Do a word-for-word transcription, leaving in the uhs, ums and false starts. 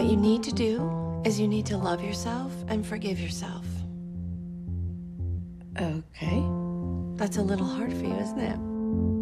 What you need to do is you need to love yourself and forgive yourself. Okay. That's a little hard for you, isn't it?